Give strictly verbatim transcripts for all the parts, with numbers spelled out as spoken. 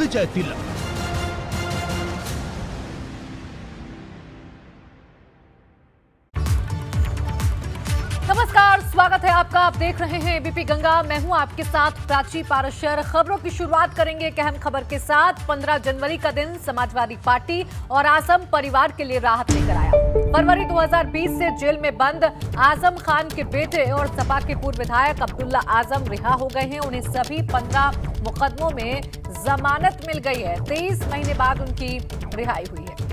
विजय तिलक। नमस्कार, स्वागत है आपका। आप देख रहे हैं एबीपी गंगा। मैं हूं आपके साथ प्राची पारशर। खबरों की शुरुआत करेंगे एक अहम खबर के साथ। पंद्रह जनवरी का दिन समाजवादी पार्टी और आजम परिवार के लिए राहत लेकर आया। फरवरी दो हज़ार बीस से जेल में बंद आजम खान के बेटे और सपा के पूर्व विधायक अब्दुल्ला आजम रिहा हो गए हैं। उन्हें सभी पंद्रह मुकदमों में जमानत मिल गई है। तेईस महीने बाद उनकी रिहाई हुई है।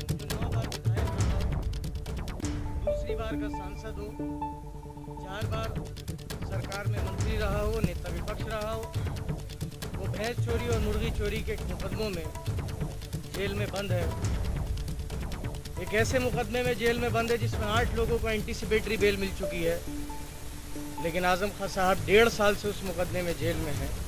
दूसरी बार का सांसद हो, चार बार सरकार में मंत्री रहा हो, नेता विपक्ष रहा हो, वो भैंस चोरी और मुर्गी चोरी के मुकदमों में जेल में बंद है। एक ऐसे मुकदमे में जेल में बंद है जिसमें आठ लोगों को एंटीसिपेटरी बेल मिल चुकी है, लेकिन आजम खान साहब डेढ़ साल से उस मुकदमे में जेल में हैं।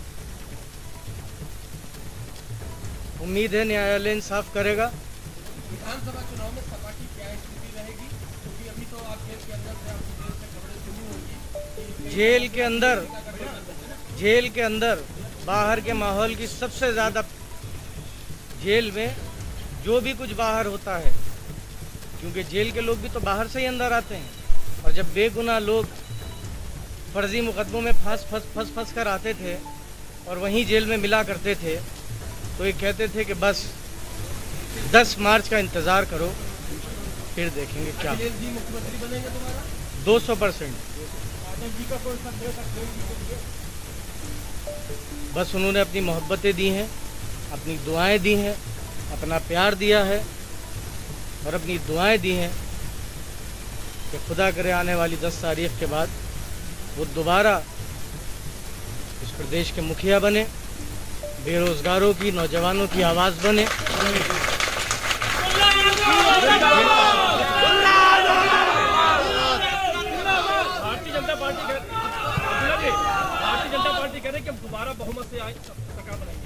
उम्मीद है न्यायालय इंसाफ करेगा। विधानसभा चुनाव में सपा की क्या स्थिति रहेगी, क्योंकि अभी तो आप जेल के अंदर से आपकी जेल से खबरें सुनी होगी। जेल के अंदर जेल के अंदर बाहर के माहौल की सबसे ज़्यादा, जेल में जो भी कुछ बाहर होता है, क्योंकि जेल के लोग भी तो बाहर से ही अंदर आते हैं, और जब बेगुनाह लोग फर्जी मुकदमों में फंस फंस फंस फंस कर आते थे और वहीं जेल में मिला करते थे, तो ये कहते थे कि बस दस मार्च का इंतज़ार करो, फिर देखेंगे क्या। मुख्यमंत्री बनेंगे तुम्हारा दो सौ परसेंट। जी का कोई बस उन्होंने अपनी मोहब्बतें दी हैं, अपनी दुआएं दी हैं, अपना प्यार दिया है और अपनी दुआएं दी हैं कि खुदा करे आने वाली दस तारीख के बाद वो दोबारा इस प्रदेश के मुखिया बने, बेरोजगारों की, नौजवानों की आवाज़ बने। भारतीय जनता पार्टी भारतीय जनता पार्टी कह रहे कि हम दोबारा बहुमत से आए, सरकार बनाएंगे।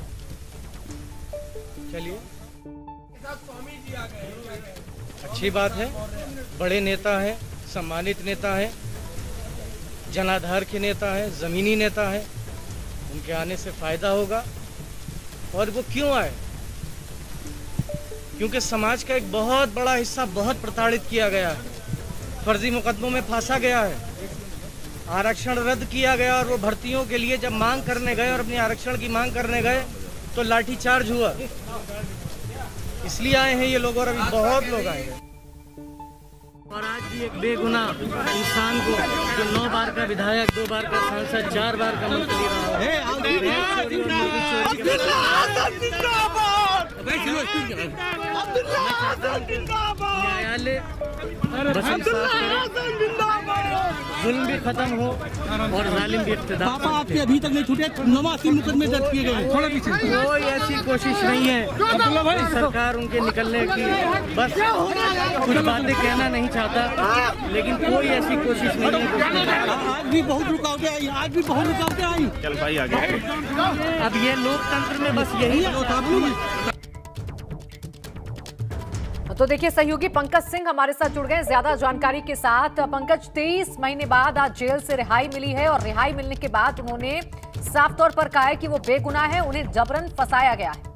चलिए, स्वामी जी आ गए। अच्छी बात है। बड़े नेता हैं, सम्मानित नेता हैं, जनाधार के नेता हैं, ज़मीनी नेता हैं, उनके आने से फ़ायदा होगा। और वो क्यों आए? क्योंकि समाज का एक बहुत बड़ा हिस्सा बहुत प्रताड़ित किया गया है, फर्जी मुकदमों में फंसा गया है, आरक्षण रद्द किया गया, और वो भर्तियों के लिए जब मांग करने गए और अपनी आरक्षण की मांग करने गए तो लाठीचार्ज हुआ। इसलिए आए हैं ये लोग, और अभी बहुत लोग आएंगे। और आज भी एक बेगुनाह इंसान को, जो नौ बार का विधायक, दो बार का सांसद, चार बार का मंत्री रहा न्यायालय बस इंसाफ करे, जुल्म भी खत्म हो और जालिम भी इख्तिदार। पापा आपके अभी तक नहीं छूटे, नवासी मुकदमे दर्ज किए गए। थोड़ा पीछे। कोई ऐसी कोशिश नहीं है कि सरकार उनके निकलने की, बस कुछ बातें कहना नहीं चाहता, लेकिन कोई ऐसी कोशिश नहीं है। आज भी बहुत रुकावटें आई, आज भी बहुत रुकावटें आई। चल भाई आगे। अब ये लोकतंत्र में बस यही है। तो देखिए, सहयोगी पंकज सिंह हमारे साथ जुड़ गए ज्यादा जानकारी के साथ। पंकज, तेईस महीने बाद आज जेल से रिहाई मिली है, और रिहाई मिलने के बाद उन्होंने साफ तौर पर कहा है कि वो बेगुनाह है, उन्हें जबरन फंसाया गया है।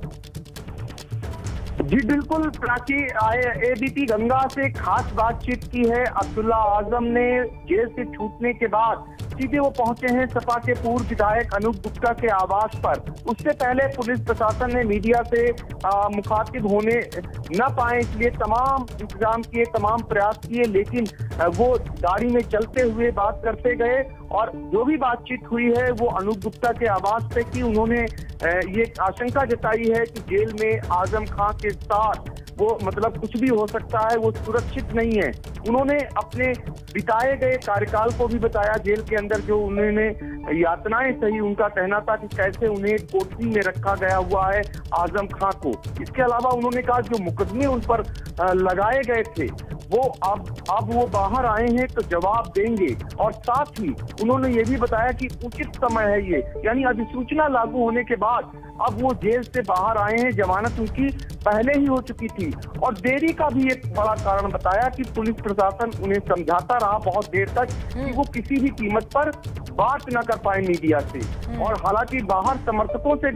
जी बिल्कुल प्राची, एबीपी गंगा से खास बातचीत की है। अब्दुल्ला आजम ने जेल से छूटने के बाद सीधे वो पहुंचे हैं सपा के पूर्व विधायक अनूप गुप्ता के आवास पर। उससे पहले पुलिस प्रशासन ने मीडिया से मुखातिब होने न पाए, इसलिए तमाम इंतजाम किए, तमाम प्रयास किए, लेकिन वो गाड़ी में चलते हुए बात करते गए। और जो भी बातचीत हुई है वो अनूप गुप्ता के आवास पे की। उन्होंने ये आशंका जताई है कि जेल में आजम खान के साथ वो मतलब कुछ भी हो सकता है, वो सुरक्षित नहीं है। उन्होंने अपने बिताए गए कार्यकाल को भी बताया, जेल के अंदर जो उन्होंने यातनाएं सही। उनका कहना था कि कैसे उन्हें कोठरी में रखा गया हुआ है आजम खान को। इसके अलावा उन्होंने कहा जो मुकदमे उन पर लगाए गए थे वो अब अब वो बाहर आए हैं तो जवाब देंगे। और साथ ही उन्होंने ये भी बताया कि उचित समय है ये, यानी अधिसूचना लागू होने के बाद अब वो जेल से बाहर आए हैं, जमानत उनकी पहले ही हो चुकी थी। और देरी का भी एक बड़ा कारण बताया कि पुलिस प्रशासन उन्हें समझाता रहा बहुत देर तक कि वो किसी भी कीमत पर बात न कर पाए मीडिया से। और हालांकि बाहर समर्थकों से भी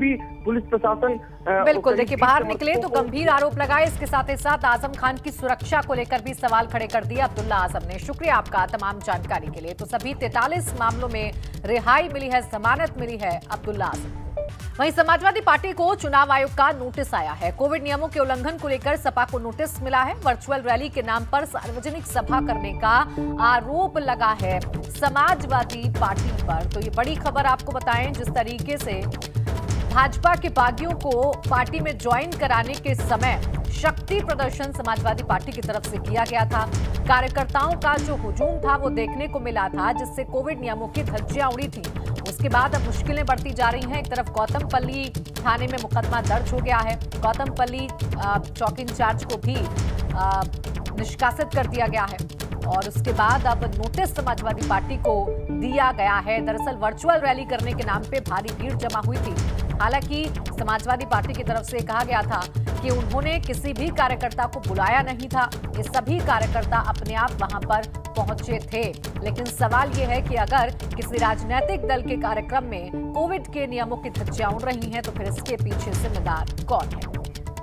पुलिस प्रशासन बिल्कुल, देखिए बाहर निकले तो गंभीर आरोप लगाए। इसके साथ ही साथ आजम खान की सुरक्षा को लेकर भी सवाल खड़े कर दिए अब्दुल्ला आजम ने। शुक्रिया आपका तमाम जानकारी के लिए। तो सभी तैंतालीस मामलों में रिहाई मिली है, जमानत मिली है अब्दुल्ला आजम। वहीं समाजवादी पार्टी को चुनाव आयोग का नोटिस आया है। कोविड नियमों के उल्लंघन को लेकर सपा को नोटिस मिला है। वर्चुअल रैली के नाम पर सार्वजनिक सभा करने का आरोप लगा है समाजवादी पार्टी पर। तो ये बड़ी खबर आपको बताएं, जिस तरीके से भाजपा के बागियों को पार्टी में ज्वाइन कराने के समय शक्ति प्रदर्शन समाजवादी पार्टी की तरफ से किया गया था। कार्यकर्ताओं का जो हुजूम था वो देखने को मिला था, जिससे कोविड नियमों की धज्जियां उड़ी थी। उसके बाद अब मुश्किलें बढ़ती जा रही हैं। एक तरफ गौतमपल्ली थाने में मुकदमा दर्ज हो गया है। गौतमपल्ली चौकी इंचार्ज को भी निष्कासित कर दिया गया है और उसके बाद अब नोटिस समाजवादी पार्टी को दिया गया है। दरअसल वर्चुअल रैली करने के नाम पे भारी भीड़ जमा हुई थी। हालांकि समाजवादी पार्टी की तरफ से कहा गया था कि उन्होंने किसी भी कार्यकर्ता को बुलाया नहीं था, ये सभी कार्यकर्ता अपने आप वहां पर पहुंचे थे। लेकिन सवाल ये है कि अगर किसी राजनीतिक दल के कार्यक्रम में कोविड के नियमों की धज्जियां उड़ रही हैं तो फिर इसके पीछे जिम्मेदार कौन है?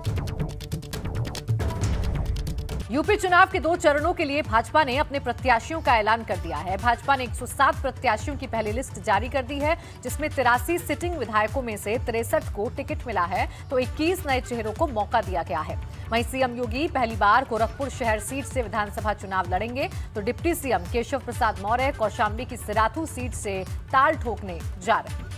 यूपी चुनाव के दो चरणों के लिए भाजपा ने अपने प्रत्याशियों का ऐलान कर दिया है। भाजपा ने एक सौ सात प्रत्याशियों की पहली लिस्ट जारी कर दी है, जिसमें तिरासी सिटिंग विधायकों में से तिरसठ को टिकट मिला है तो इक्कीस नए चेहरों को मौका दिया गया है। वहीं सीएम योगी पहली बार गोरखपुर शहर सीट से विधानसभा चुनाव लड़ेंगे तो डिप्टी सीएम केशव प्रसाद मौर्य कौशाम्बी की सिराथू सीट से ताल ठोकने जा रहे हैं।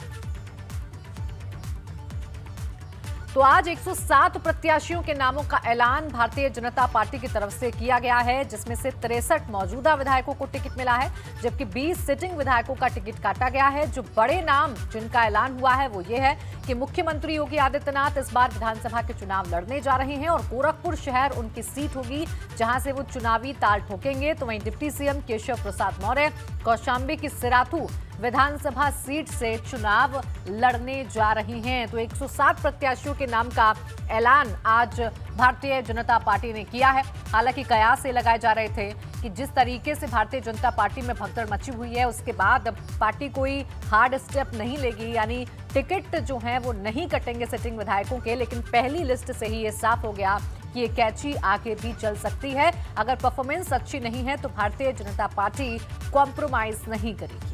तो आज एक सौ सात प्रत्याशियों के नामों का ऐलान भारतीय जनता पार्टी की तरफ से किया गया है, जिसमें से तिरसठ मौजूदा विधायकों को टिकट मिला है जबकि बीस सिटिंग विधायकों का टिकट काटा गया है। जो बड़े नाम जिनका ऐलान हुआ है वो ये है कि मुख्यमंत्री योगी आदित्यनाथ इस बार विधानसभा के चुनाव लड़ने जा रहे हैं और गोरखपुर शहर उनकी सीट होगी जहां से वो चुनावी ताल ठोकेंगे। तो वहीं डिप्टी सीएम केशव प्रसाद मौर्य कौशाम्बी की सिराथू विधानसभा सीट से चुनाव लड़ने जा रही हैं। तो एक सौ सात प्रत्याशियों के नाम का ऐलान आज भारतीय जनता पार्टी ने किया है। हालांकि कयास ये लगाए जा रहे थे कि जिस तरीके से भारतीय जनता पार्टी में भगदड़ मची हुई है उसके बाद अब पार्टी कोई हार्ड स्टेप नहीं लेगी, यानी टिकट जो है वो नहीं कटेंगे सिटिंग विधायकों के। लेकिन पहली लिस्ट से ही ये साफ हो गया कि ये कैची आगे भी चल सकती है। अगर परफॉर्मेंस अच्छी नहीं है तो भारतीय जनता पार्टी कॉम्प्रोमाइज नहीं करेगी।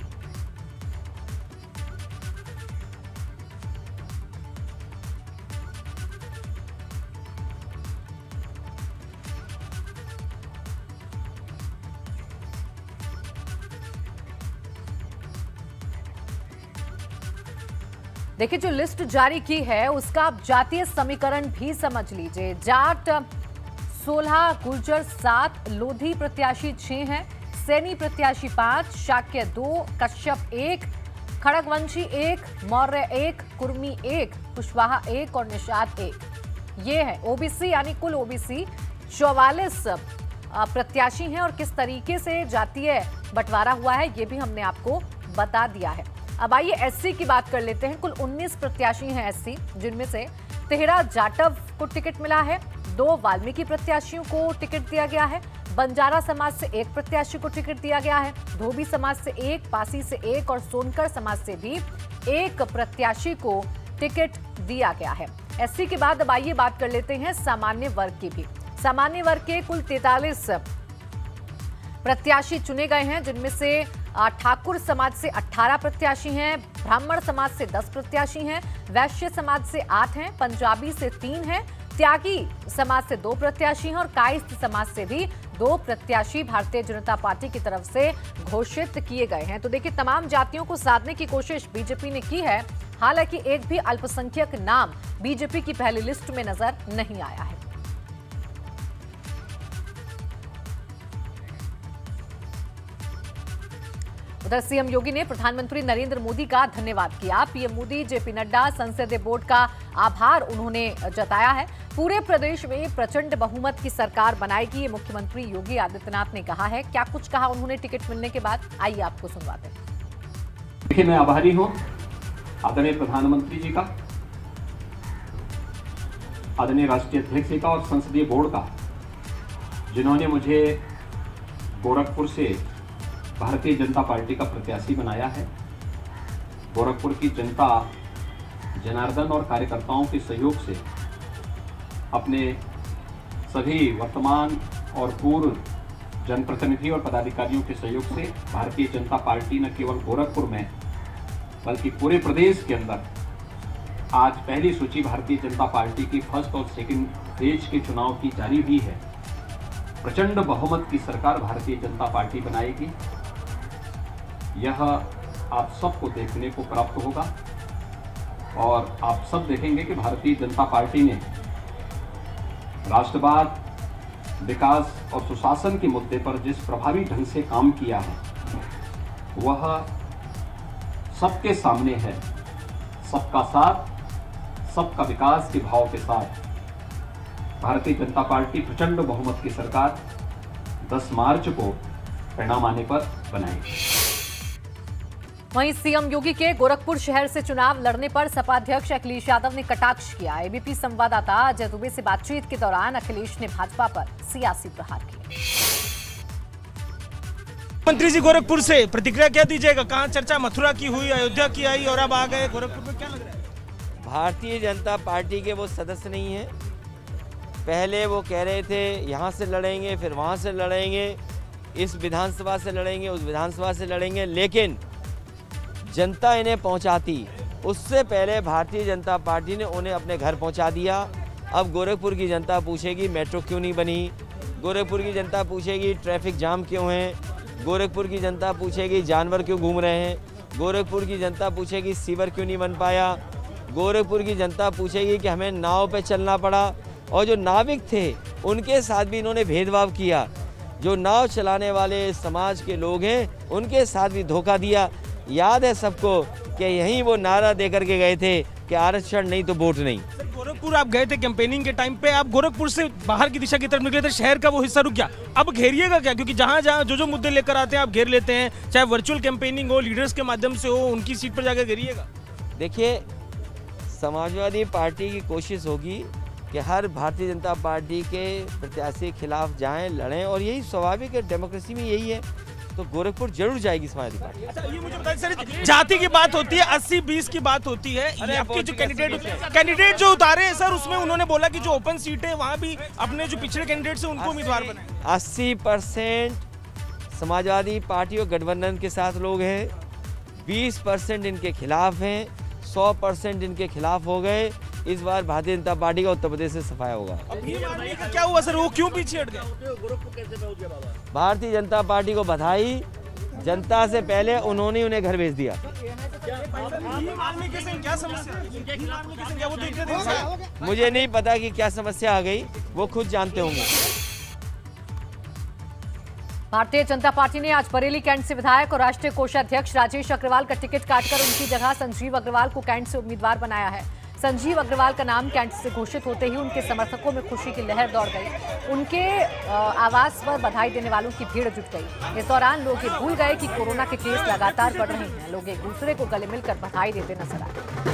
देखिए, जो लिस्ट जारी की है उसका आप जातीय समीकरण भी समझ लीजिए। जाट सोलह, गुर्जर सात, लोधी प्रत्याशी छह हैं, सैनी प्रत्याशी पांच, शाक्य दो, कश्यप एक, खड़गवंशी एक, मौर्य एक, कुर्मी एक, कुशवाहा एक और निषाद एक। ये है ओबीसी, यानी कुल ओबीसी चौवालीस प्रत्याशी हैं। और किस तरीके से जातीय बंटवारा हुआ है ये भी हमने आपको बता दिया है। अब आइए एससी की बात कर लेते हैं। कुल उन्नीस प्रत्याशी हैं एससी, जिनमें से तेरह जाटव को टिकट मिला है, दो वाल्मीकि प्रत्याशियों को टिकट दिया गया है, बंजारा समाज से एक प्रत्याशी को टिकट दिया गया है, धोबी समाज से एक, पासी से एक और सोनकर समाज से भी एक प्रत्याशी को टिकट दिया गया है। एससी के बाद अब आइए बात कर लेते हैं सामान्य वर्ग की भी। सामान्य वर्ग के कुल तैंतालीस प्रत्याशी चुने गए हैं, जिनमें से ठाकुर समाज से अठारह प्रत्याशी हैं, ब्राह्मण समाज से दस प्रत्याशी हैं, वैश्य समाज से आठ हैं, पंजाबी से तीन हैं, त्यागी समाज से दो प्रत्याशी हैं और कायस्थ समाज से भी दो प्रत्याशी भारतीय जनता पार्टी की तरफ से घोषित किए गए हैं। तो देखिए, तमाम जातियों को साधने की कोशिश बीजेपी ने की है। हालांकि एक भी अल्पसंख्यक नाम बीजेपी की पहली लिस्ट में नजर नहीं आया है। उधर सीएम योगी ने प्रधानमंत्री नरेंद्र मोदी का धन्यवाद किया। पीएम मोदी, जेपी नड्डा, संसदीय बोर्ड का आभार उन्होंने जताया है। पूरे प्रदेश में प्रचंड बहुमत की सरकार बनाएगी, ये मुख्यमंत्री योगी आदित्यनाथ ने कहा है। क्या कुछ कहा उन्होंने टिकट मिलने के बाद, आइए आपको सुनवाते हैं। देखिए, मैं आभारी हूं आदरणीय प्रधानमंत्री जी का, आदरणीय राष्ट्रीय अध्यक्ष जी का और संसदीय बोर्ड का, जिन्होंने मुझे गोरखपुर से भारतीय जनता पार्टी का प्रत्याशी बनाया है। गोरखपुर की जनता जनार्दन और कार्यकर्ताओं के सहयोग से अपने सभी वर्तमान और पूर्व जनप्रतिनिधि और पदाधिकारियों के सहयोग से भारतीय जनता पार्टी न केवल गोरखपुर में बल्कि पूरे प्रदेश के अंदर आज पहली सूची भारतीय जनता पार्टी की फर्स्ट और सेकंड फेज के चुनाव की जारी हुई है। प्रचंड बहुमत की सरकार भारतीय जनता पार्टी बनाएगी। यह आप सबको देखने को प्राप्त होगा और आप सब देखेंगे कि भारतीय जनता पार्टी ने राष्ट्रवाद, विकास और सुशासन के मुद्दे पर जिस प्रभावी ढंग से काम किया है वह सबके सामने है। सबका साथ, सबका विकास के भाव के साथ भारतीय जनता पार्टी प्रचंड बहुमत की सरकार दस मार्च को परिणाम आने पर बनाएगी। वहीं सीएम योगी के गोरखपुर शहर से चुनाव लड़ने पर सपा अध्यक्ष अखिलेश यादव ने कटाक्ष किया। एबीपी संवाददाता अजय दुबे से बातचीत के दौरान अखिलेश ने भाजपा पर सियासी प्रहार किया। मंत्री जी गोरखपुर से प्रतिक्रिया क्या दीजिएगा? कहां चर्चा मथुरा की हुई, अयोध्या की आई और अब आ गए गोरखपुर में, क्या लग रहा है? भारतीय जनता पार्टी के वो सदस्य नहीं है। पहले वो कह रहे थे यहाँ से लड़ेंगे, फिर वहाँ से लड़ेंगे, इस विधानसभा से लड़ेंगे, उस विधानसभा से लड़ेंगे, लेकिन जनता इन्हें पहुंचाती उससे पहले भारतीय जनता पार्टी ने उन्हें अपने घर पहुंचा दिया। अब गोरखपुर की जनता पूछेगी मेट्रो क्यों नहीं बनी, गोरखपुर की जनता पूछेगी ट्रैफिक जाम क्यों है, गोरखपुर की जनता पूछेगी जानवर क्यों घूम रहे हैं, गोरखपुर की जनता पूछेगी सीवर क्यों नहीं बन पाया, गोरखपुर की जनता पूछेगी कि हमें नाव पे चलना पड़ा। और जो नाविक थे उनके साथ भी इन्होंने भेदभाव किया। जो नाव चलाने वाले समाज के लोग हैं उनके साथ भी धोखा दिया। याद है सबको कि यहीं वो नारा दे करके गए थे कि आरक्षण नहीं तो वोट नहीं। गोरखपुर आप गए थे कैंपेनिंग के टाइम पे, आप गोरखपुर से बाहर की दिशा की तरफ निकले थे, शहर का वो हिस्सा रुक गया, अब घेरिएगा क्या? क्योंकि जहां जहां जो जो मुद्दे लेकर आते हैं आप घेर लेते हैं, चाहे वर्चुअल कैंपेनिंग हो, लीडर्स के माध्यम से हो, उनकी सीट पर जाकर घेरिएगा। देखिए, समाजवादी पार्टी की कोशिश होगी कि हर भारतीय जनता पार्टी के प्रत्याशी के खिलाफ जाएं, लड़ें, और यही स्वाभाविक है, डेमोक्रेसी में यही है। तो गोरखपुर जरूर जाएगी समाजवादी पार्टी। अच्छा, ये मुझे बताइए सर, जाति की बात होती है, अस्सी बीस की बात होती है, आपके जो कैंडिडेट कैंडिडेट जो उतारे हैं सर, उसमें उन्होंने बोला कि जो ओपन सीट है वहाँ भी अपने जो पिछड़े कैंडिडेट हैं उनको उम्मीदवार बनाए। अस्सी परसेंट समाजवादी पार्टी और गठबंधन के साथ लोग हैं, बीस परसेंट इनके खिलाफ हैं, सौ परसेंट इनके खिलाफ हो गए। इस बार भारतीय जनता पार्टी का उत्तर प्रदेश से सफाया होगा। क्या हुआ सर, वो क्यों पीछे हट गए? भारतीय जनता पार्टी को बधाई, जनता से पहले उन्होंने उन्हें घर भेज दिया। क्या समस्या? मुझे नहीं पता कि क्या समस्या आ गई, वो खुद जानते होंगे। भारतीय जनता पार्टी ने आज बरेली कैंट से विधायक और राष्ट्रीय कोषाध्यक्ष राजेश अग्रवाल का टिकट काटकर उनकी जगह संजीव अग्रवाल को कैंट से उम्मीदवार बनाया है। संजीव अग्रवाल का नाम कैंट से घोषित होते ही उनके समर्थकों में खुशी की लहर दौड़ गई। उनके आवास पर बधाई देने वालों की भीड़ जुट गई। इस दौरान लोग ये भूल गए कि कोरोना के केस लगातार बढ़ रहे हैं। लोग एक दूसरे को गले मिलकर बधाई देते नजर आए।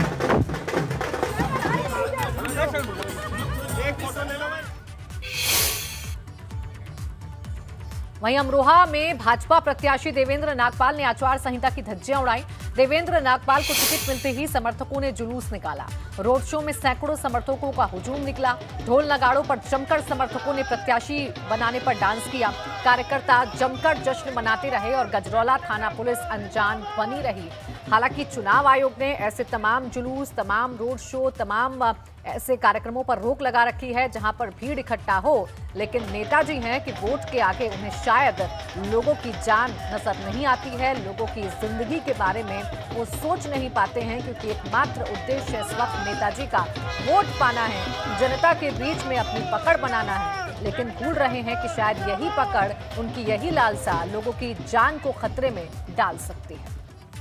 वहीं अमरोहा में भाजपा प्रत्याशी देवेंद्र नागपाल ने आचार संहिता की धज्जियां उड़ाई। देवेंद्र नागपाल को टिकट मिलते ही समर्थकों ने जुलूस निकाला। रोड शो में सैकड़ों समर्थकों का हुजूम निकला। ढोल नगाड़ों पर जमकर समर्थकों ने प्रत्याशी बनाने पर डांस किया। कार्यकर्ता जमकर जश्न मनाते रहे और गजरौला थाना पुलिस अनजान बनी रही। हालांकि चुनाव आयोग ने ऐसे तमाम जुलूस, तमाम रोड शो, तमाम ऐसे कार्यक्रमों पर रोक लगा रखी है जहां पर भीड़ इकट्ठा हो। लेकिन नेताजी हैं कि वोट के आगे उन्हें शायद लोगों की जान नजर नहीं आती है, लोगों की जिंदगी के बारे में वो सोच नहीं पाते हैं, क्योंकि एकमात्र उद्देश्य इस वक्त नेताजी का वोट पाना है, जनता के बीच में अपनी पकड़ बनाना है। लेकिन भूल रहे हैं कि शायद यही पकड़, उनकी यही लालसा लोगों की जान को खतरे में डाल सकती है।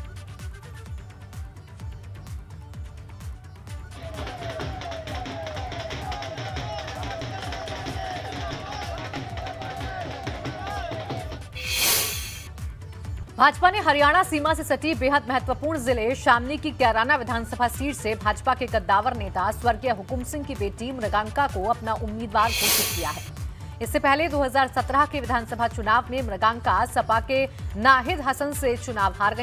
भाजपा ने हरियाणा सीमा से सटी बेहद महत्वपूर्ण जिले शामली की कैराना विधानसभा सीट से भाजपा के कद्दावर नेता स्वर्गीय हुकुम सिंह की बेटी मृगांका को अपना उम्मीदवार घोषित किया है। इससे पहले दो हज़ार सत्रह के विधानसभा चुनाव में मृगांका सपा के नाहिद हसन से चुनाव हार गई थी।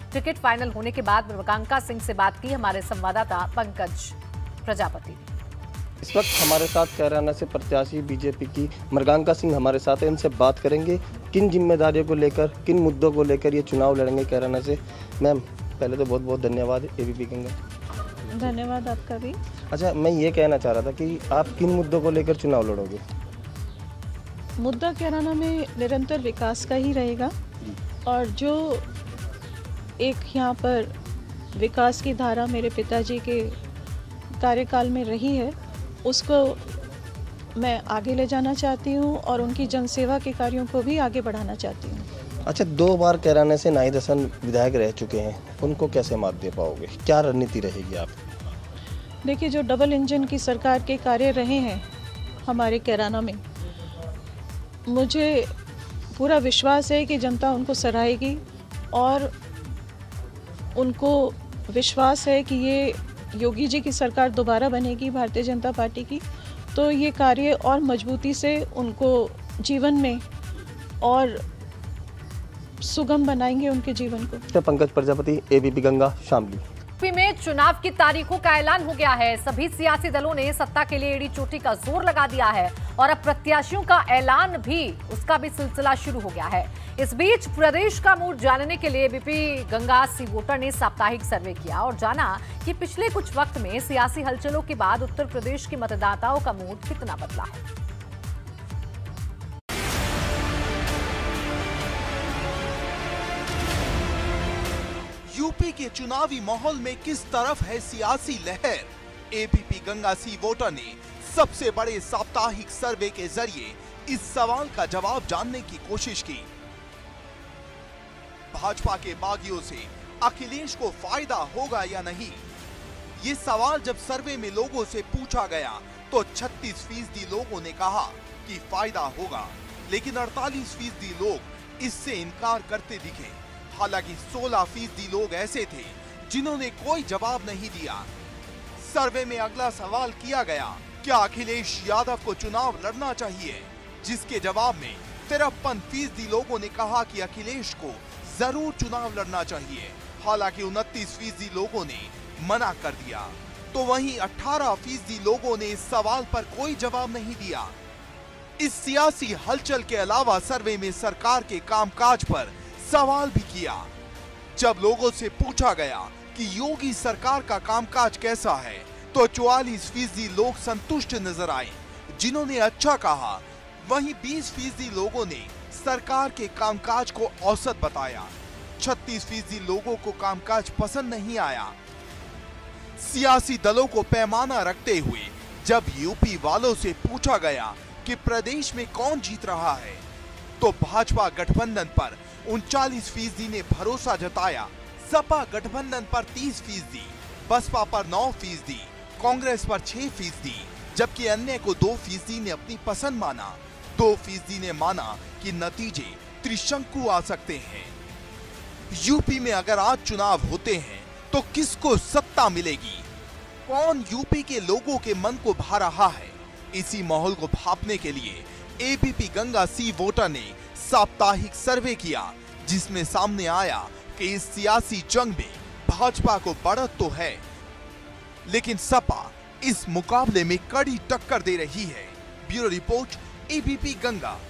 टिकट फाइनल होने के बाद मृगांका सिंह से बात की हमारे संवाददाता पंकज प्रजापति। इस वक्त हमारे साथ कैराना से प्रत्याशी बीजेपी की मृगांका सिंह हमारे साथ है। इनसे बात करेंगे किन जिम्मेदारियों को लेकर, किन मुद्दों को लेकर ये चुनाव लड़ेंगे कैराना से। मैम, पहले तो बहुत बहुत धन्यवाद एबीपी गंगा। धन्यवाद आपका भी। अच्छा, मैं ये कहना चाह रहा था कि आप किन मुद्दों को लेकर चुनाव लड़ोगे? मुद्दा कैराना में निरंतर विकास का ही रहेगा और जो एक यहाँ पर विकास की धारा मेरे पिताजी के कार्यकाल में रही है उसको मैं आगे ले जाना चाहती हूँ और उनकी जनसेवा के कार्यों को भी आगे बढ़ाना चाहती हूँ। अच्छा, दो बार कैराना से नाहिद हसन विधायक रह चुके हैं, उनको कैसे मात दे पाओगे? क्या रणनीति रहेगी आप? देखिए, जो डबल इंजन की सरकार के कार्य रहे हैं हमारे कैराना में, मुझे पूरा विश्वास है कि जनता उनको सराहेगी और उनको विश्वास है कि ये योगी जी की सरकार दोबारा बनेगी भारतीय जनता पार्टी की, तो ये कार्य और मजबूती से उनको जीवन में और सुगम बनाएंगे उनके जीवन को। पंकज प्रजापति, एबीपी गंगा, शामली। यूपी में चुनाव की तारीखों का ऐलान हो गया है। सभी सियासी दलों ने सत्ता के लिए एड़ी चोटी का जोर लगा दिया है और अब प्रत्याशियों का ऐलान भी, उसका भी सिलसिला शुरू हो गया है। इस बीच प्रदेश का मूड जानने के लिए एबीपी गंगा सी वोटर ने साप्ताहिक सर्वे किया और जाना कि पिछले कुछ वक्त में सियासी हलचलों के बाद उत्तर प्रदेश के मतदाताओं का मूड कितना बदला है। यूपी के चुनावी माहौल में किस तरफ है सियासी लहर? एबीपी गंगा सी वोटर ने सबसे बड़े साप्ताहिक सर्वे के जरिए इस सवाल का जवाब जानने की कोशिश की। भाजपा के बागियों से अखिलेश को फायदा होगा या नहीं, ये सवाल जब सर्वे में लोगों से पूछा गया तो छत्तीस फीसदी लोगों ने कहा कि फायदा होगा, लेकिन अड़तालीस फीसदी लोग इससे इनकार करते दिखे। हालांकि सोलह फीसदी लोग ऐसे थे जिन्होंने कोई जवाब नहीं दिया। सर्वे में अगला सवाल किया गया, क्या अखिलेश यादव को चुनाव लड़ना चाहिए, जिसके जवाब में तिरपन फीसदी लोगों ने कहा कि अखिलेश को जरूर चुनाव लड़ना चाहिए। हालांकि उनतीस फीसदी लोगों ने मना कर दिया, तो वहीं अठारह फीसदी लोगों ने इस सवाल पर कोई जवाब नहीं दिया। इस सियासी हलचल के अलावा सर्वे में सरकार के कामकाज पर सवाल भी किया। जब लोगों से पूछा गया कि योगी सरकार का कामकाज कैसा है, तो चौवालीस फीसदी लोग संतुष्ट नजर आए, जिन्होंने अच्छा कहा। वहीं बीस फीसदी लोगों ने सरकार के कामकाज को औसत बताया। छत्तीस फीसदी लोगों को कामकाज पसंद नहीं आया। सियासी दलों को पैमाना रखते हुए जब यूपी वालों से पूछा गया कि प्रदेश में कौन जीत रहा है, तो भाजपा गठबंधन पर उनचालीस फीसदी ने भरोसा जताया, सपा गठबंधन पर तीस फीसदी, बसपा पर नौ फीसदी, कांग्रेस पर छह फीसदी, जबकि अन्य को दो फीसदी ने अपनी पसंद माना। दो फीसदी ने माना कि नतीजे त्रिशंकु आ सकते हैं। यूपी में अगर आज चुनाव होते हैं तो किसको सत्ता मिलेगी? कौन यूपी के लोगों के मन को भा रहा है? इसी माहौल को भांपने के लिए एबीपी गंगा सी वोटर ने साप्ताहिक सर्वे किया, जिसमें सामने आया कि इस सियासी जंग में भाजपा को बढ़त तो है, लेकिन सपा इस मुकाबले में कड़ी टक्कर दे रही है। Bureau report, ABP Ganga.